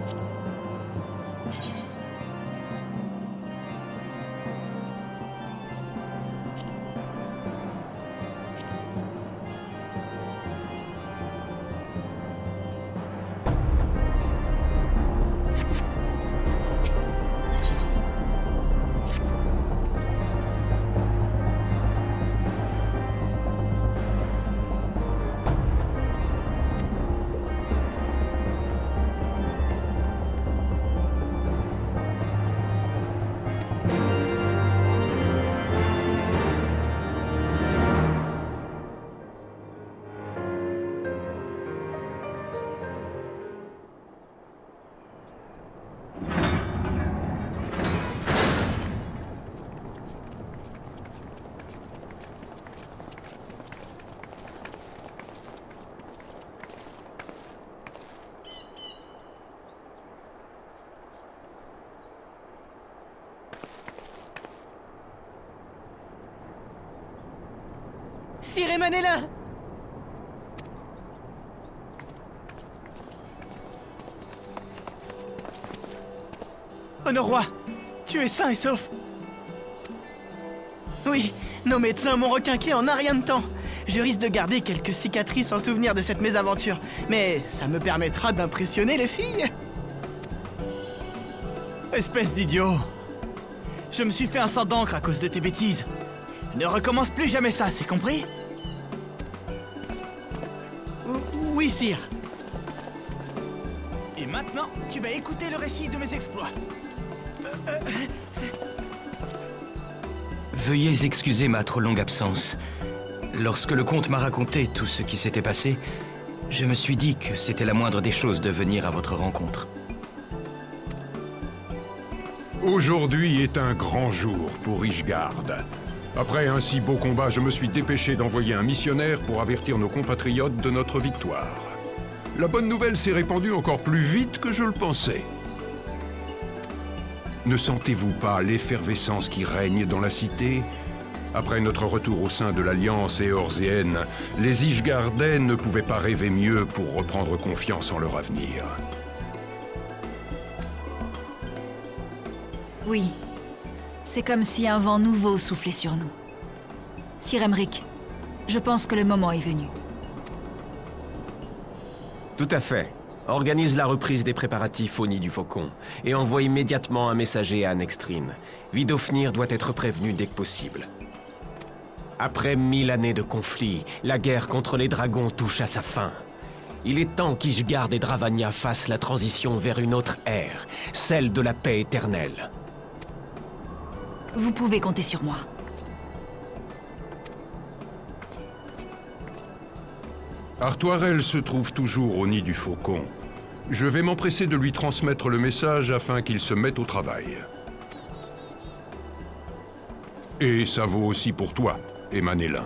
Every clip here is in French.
Sir Eman est là! Honor roi, tu es sain et sauf. Oui, nos médecins m'ont requinqué en un rien de temps. Je risque de garder quelques cicatrices en souvenir de cette mésaventure, mais ça me permettra d'impressionner les filles. Espèce d'idiot. Je me suis fait un sang d'encre à cause de tes bêtises. Ne recommence plus jamais ça, c'est compris? Oui, sire. Et maintenant, tu vas écouter le récit de mes exploits. Veuillez excuser ma trop longue absence. Lorsque le comte m'a raconté tout ce qui s'était passé, je me suis dit que c'était la moindre des choses de venir à votre rencontre. Aujourd'hui est un grand jour pour Ishgard. Après un si beau combat, je me suis dépêché d'envoyer un missionnaire pour avertir nos compatriotes de notre victoire. La bonne nouvelle s'est répandue encore plus vite que je le pensais. Ne sentez-vous pas l'effervescence qui règne dans la cité? Après notre retour au sein de l'Alliance éorséenne, les Ishgardais ne pouvaient pas rêver mieux pour reprendre confiance en leur avenir. Oui. C'est comme si un vent nouveau soufflait sur nous. Sir Aymeric, je pense que le moment est venu. Tout à fait. Organise la reprise des préparatifs au nid du Faucon et envoie immédiatement un messager à Nextrine. Vidofnir doit être prévenu dès que possible. Après 1000 années de conflit, la guerre contre les dragons touche à sa fin. Il est temps qu'Ishgard et Dravania fassent la transition vers une autre ère, celle de la paix éternelle. Vous pouvez compter sur moi. Artoirel se trouve toujours au nid du Faucon. Je vais m'empresser de lui transmettre le message afin qu'il se mette au travail. Et ça vaut aussi pour toi, Emanélin.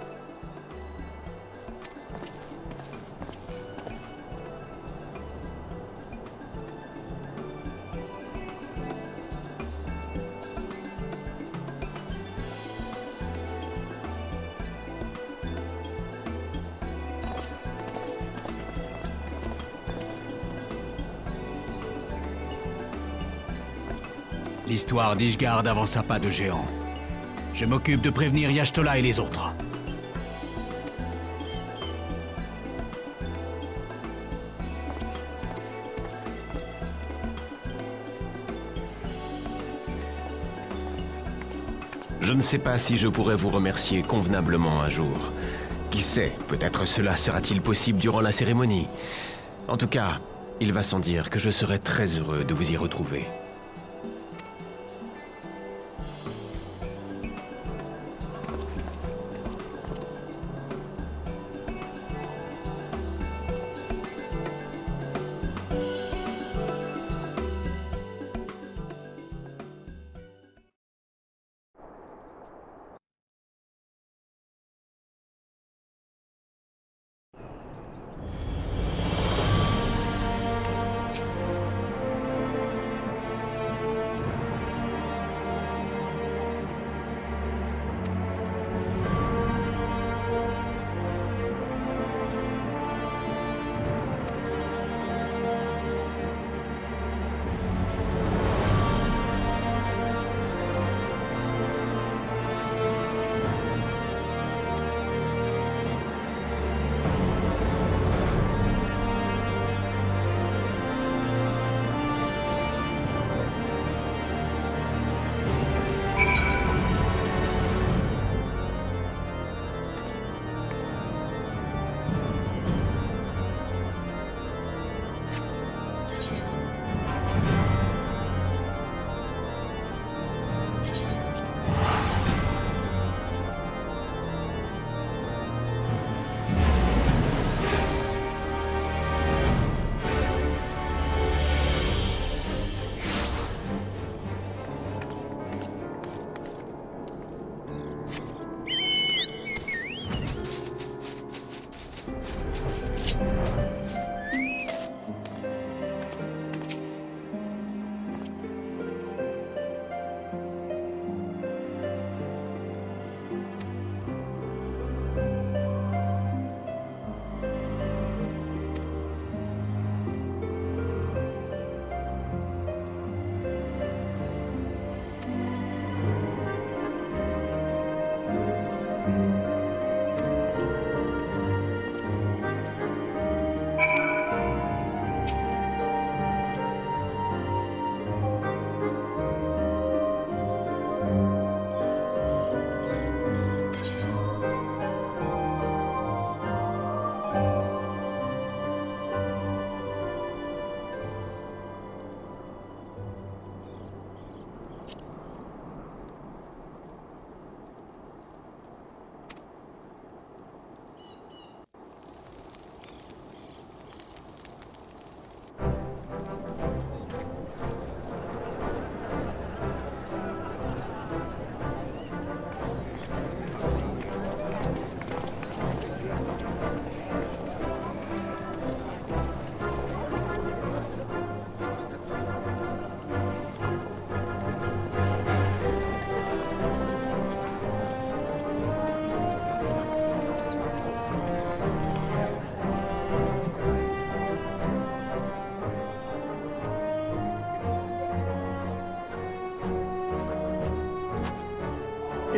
L'histoire d'Ishgard avance à pas de géant. Je m'occupe de prévenir Y'ashtola et les autres. Je ne sais pas si je pourrais vous remercier convenablement un jour. Qui sait, peut-être cela sera-t-il possible durant la cérémonie. En tout cas, il va sans dire que je serai très heureux de vous y retrouver.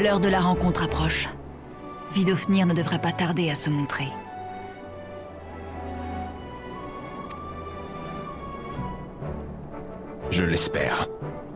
L'heure de la rencontre approche. Vidofnir ne devrait pas tarder à se montrer. Je l'espère.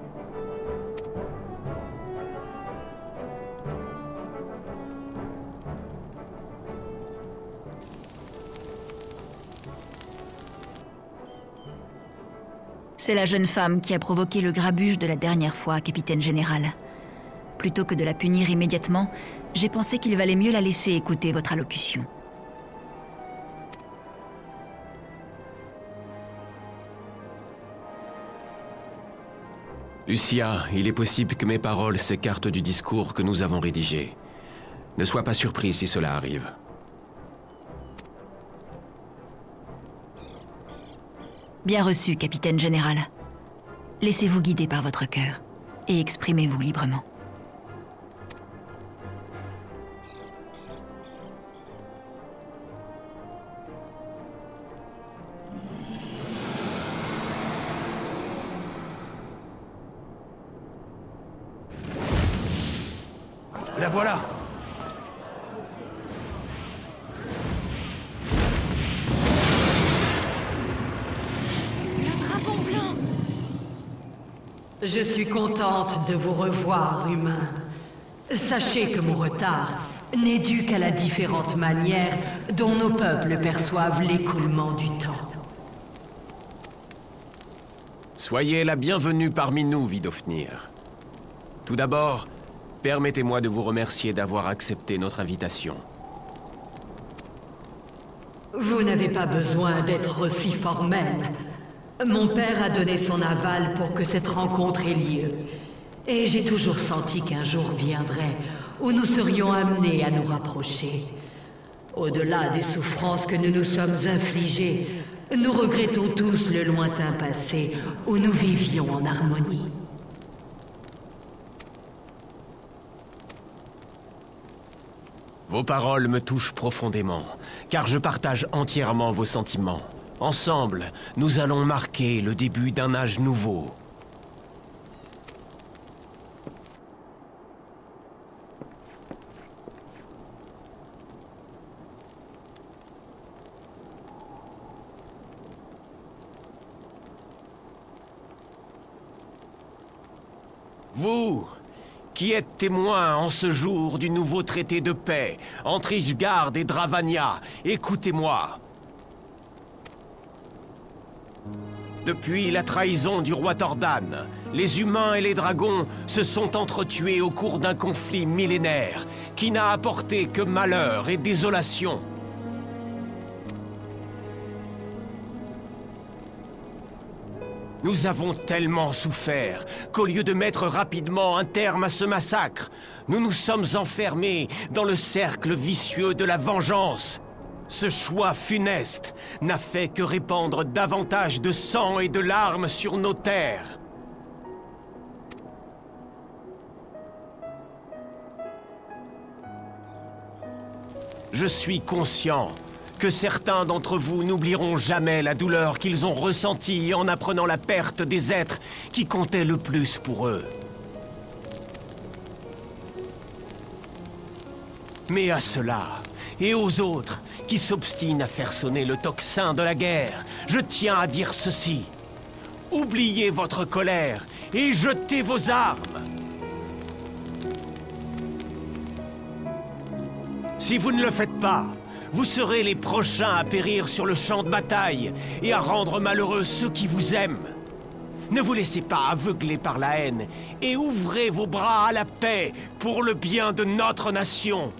C'est la jeune femme qui a provoqué le grabuge de la dernière fois, capitaine général. Plutôt que de la punir immédiatement, j'ai pensé qu'il valait mieux la laisser écouter votre allocution. Lucia, il est possible que mes paroles s'écartent du discours que nous avons rédigé. Ne sois pas surpris si cela arrive. Bien reçu, capitaine général. Laissez-vous guider par votre cœur et exprimez-vous librement. La voilà! Je suis contente de vous revoir, humains. Sachez que mon retard n'est dû qu'à la différente manière dont nos peuples perçoivent l'écoulement du temps. Soyez la bienvenue parmi nous, Vidofnir. Tout d'abord, permettez-moi de vous remercier d'avoir accepté notre invitation. Vous n'avez pas besoin d'être aussi formel. Mon père a donné son aval pour que cette rencontre ait lieu. Et j'ai toujours senti qu'un jour viendrait où nous serions amenés à nous rapprocher. Au-delà des souffrances que nous nous sommes infligées, nous regrettons tous le lointain passé où nous vivions en harmonie. Vos paroles me touchent profondément, car je partage entièrement vos sentiments. Ensemble, nous allons marquer le début d'un âge nouveau. Vous, qui êtes témoin en ce jour du nouveau traité de paix entre Ishgard et Dravania, écoutez-moi. Depuis la trahison du roi Tordan, les humains et les dragons se sont entretués au cours d'un conflit millénaire qui n'a apporté que malheur et désolation. Nous avons tellement souffert qu'au lieu de mettre rapidement un terme à ce massacre, nous nous sommes enfermés dans le cercle vicieux de la vengeance. Ce choix funeste n'a fait que répandre davantage de sang et de larmes sur nos terres. Je suis conscient que certains d'entre vous n'oublieront jamais la douleur qu'ils ont ressentie en apprenant la perte des êtres qui comptaient le plus pour eux. Mais à ceux-là, et aux autres, qui s'obstinent à faire sonner le tocsin de la guerre, je tiens à dire ceci. Oubliez votre colère et jetez vos armes. Si vous ne le faites pas, vous serez les prochains à périr sur le champ de bataille et à rendre malheureux ceux qui vous aiment. Ne vous laissez pas aveugler par la haine et ouvrez vos bras à la paix pour le bien de notre nation.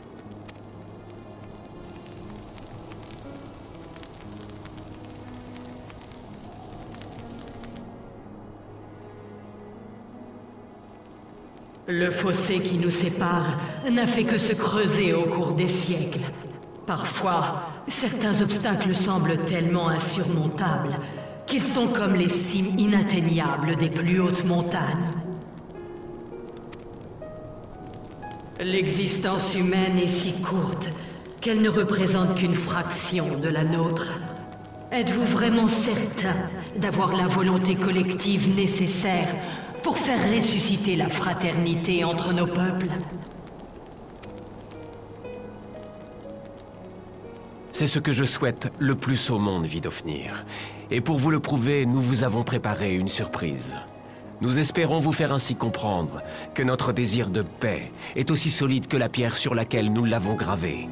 Le fossé qui nous sépare n'a fait que se creuser au cours des siècles. Parfois, certains obstacles semblent tellement insurmontables qu'ils sont comme les cimes inatteignables des plus hautes montagnes. L'existence humaine est si courte qu'elle ne représente qu'une fraction de la nôtre. Êtes-vous vraiment certain d'avoir la volonté collective nécessaire pour faire ressusciter la fraternité entre nos peuples. C'est ce que je souhaite le plus au monde, Vidofnir. Et pour vous le prouver, nous vous avons préparé une surprise. Nous espérons vous faire ainsi comprendre que notre désir de paix est aussi solide que la pierre sur laquelle nous l'avons gravé.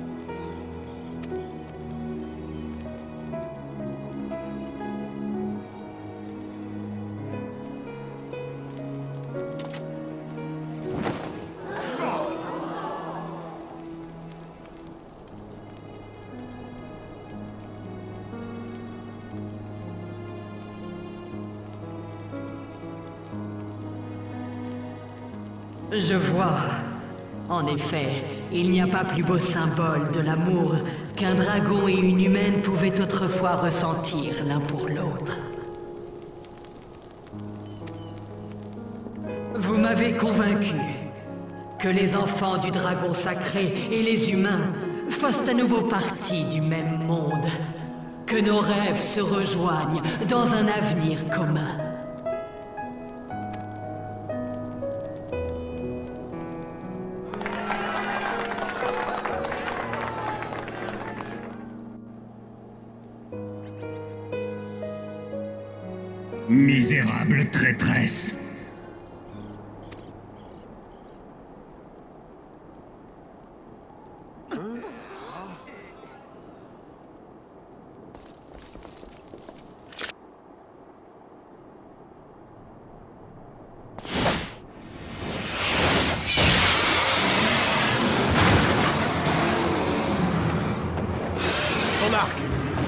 Je vois. En effet, il n'y a pas plus beau symbole de l'amour qu'un dragon et une humaine pouvaient autrefois ressentir l'un pour l'autre. Vous m'avez convaincu que les enfants du dragon sacré et les humains fassent à nouveau partie du même monde, que nos rêves se rejoignent dans un avenir commun. Misérable traîtresse! Ton arc!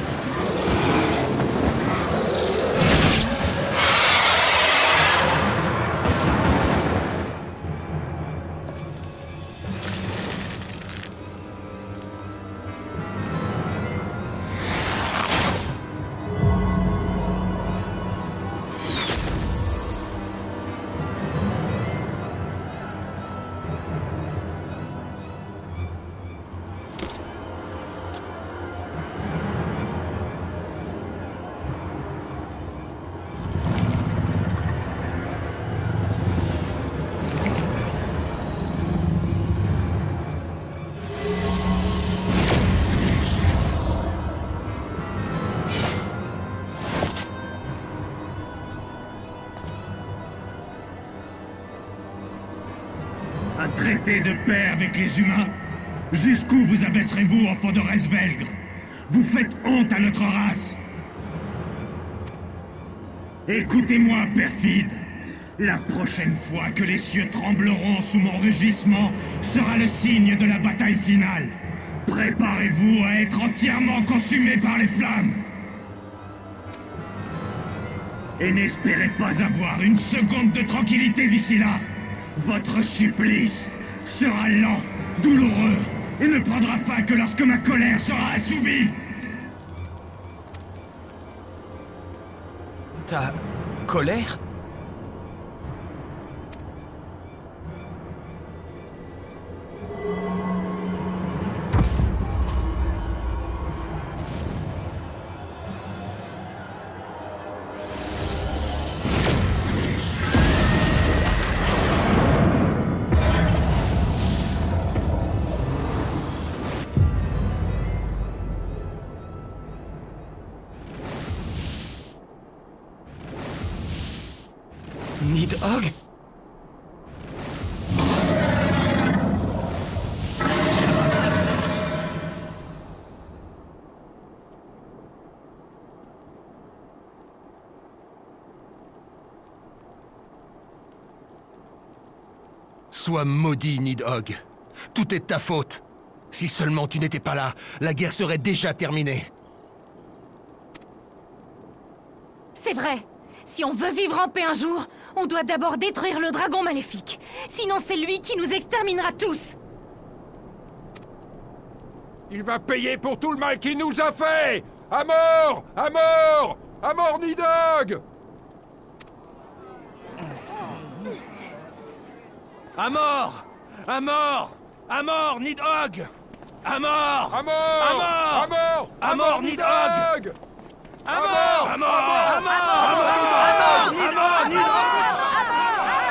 Un traité de paix avec les humains? Jusqu'où vous abaisserez-vous, enfants de Resvelgr? Vous faites honte à notre race! Écoutez-moi, perfide! La prochaine fois que les cieux trembleront sous mon rugissement sera le signe de la bataille finale. Préparez-vous à être entièrement consumés par les flammes! Et n'espérez pas avoir une seconde de tranquillité d'ici là! Votre supplice sera lent, douloureux, et ne prendra fin que lorsque ma colère sera assouvie! Ta colère? Nidhogg? Sois maudit, Nidhogg. Tout est de ta faute. Si seulement tu n'étais pas là, la guerre serait déjà terminée. C'est vrai. Si on veut vivre en paix un jour, on doit d'abord détruire le dragon maléfique. Sinon c'est lui qui nous exterminera tous. Il va payer pour tout le mal qu'il nous a fait! À mort! À mort! À mort, Nidhogg! À mort! À mort! À mort, Nidhogg! À mort! À mort! À mort! À mort! À mort, Nidhogg! À mort! À mort! À mort! À mort! À mort! Nidhogg!